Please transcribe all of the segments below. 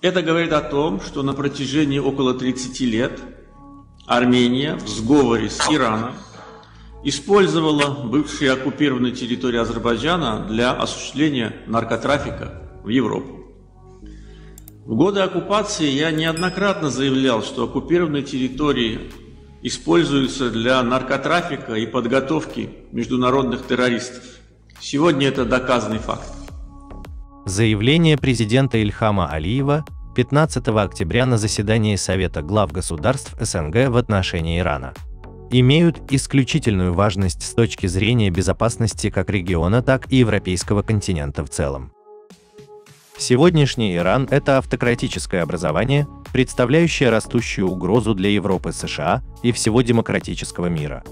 Это говорит о том, что на протяжении около 30 лет Армения в сговоре с Ираном использовала бывшие оккупированные территории Азербайджана для осуществления наркотрафика в Европу. В годы оккупации я неоднократно заявлял, что оккупированные территории используются для наркотрафика и подготовки международных террористов. Сегодня это доказанный факт. Заявление президента Ильхама Алиева 15 октября на заседании Совета глав государств СНГ в отношении Ирана имеют исключительную важность с точки зрения безопасности как региона, так и европейского континента в целом. Сегодняшний Иран – это автократическое образование, представляющее растущую угрозу для Европы, США и всего демократического мира.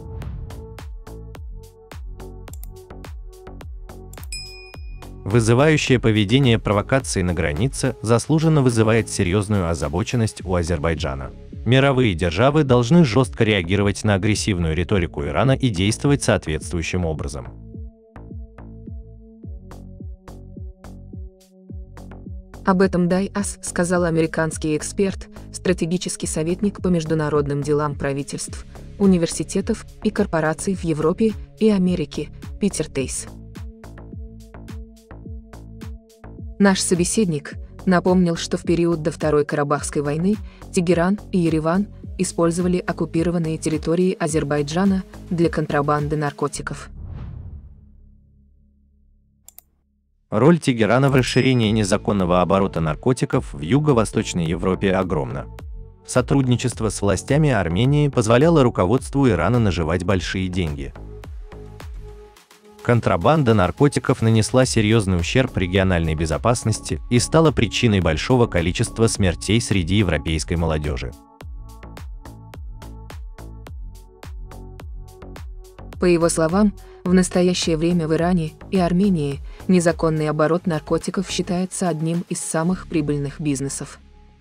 Вызывающее поведение провокации на границе заслуженно вызывает серьезную озабоченность у Азербайджана. Мировые державы должны жестко реагировать на агрессивную риторику Ирана и действовать соответствующим образом. Об этом ДАИ-АС сказал американский эксперт, стратегический советник по международным делам правительств, университетов и корпораций в Европе и Америке Питер Тейс. Наш собеседник напомнил, что в период до Второй Карабахской войны Тегеран и Ереван использовали оккупированные территории Азербайджана для контрабанды наркотиков. Роль Тегерана в расширении незаконного оборота наркотиков в Юго-Восточной Европе огромна. Сотрудничество с властями Армении позволяло руководству Ирана наживать большие деньги. Контрабанда наркотиков нанесла серьезный ущерб региональной безопасности и стала причиной большого количества смертей среди европейской молодежи. По его словам, в настоящее время в Иране и Армении незаконный оборот наркотиков считается одним из самых прибыльных бизнесов.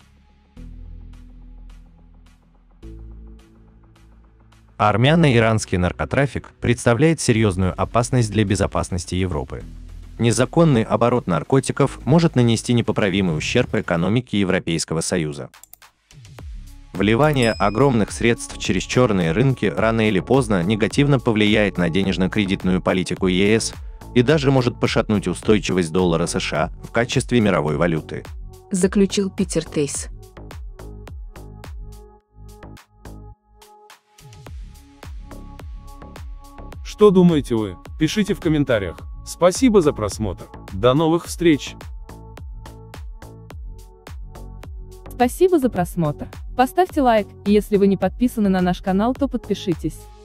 Армяно-иранский наркотрафик представляет серьезную опасность для безопасности Европы. Незаконный оборот наркотиков может нанести непоправимый ущерб экономике Европейского Союза. Вливание огромных средств через черные рынки рано или поздно негативно повлияет на денежно-кредитную политику ЕС и даже может пошатнуть устойчивость доллара США в качестве мировой валюты, заключил Питер Тейс. Что думаете вы? Пишите в комментариях. Спасибо за просмотр. До новых встреч! Спасибо за просмотр. Поставьте лайк, и если вы не подписаны на наш канал, то подпишитесь.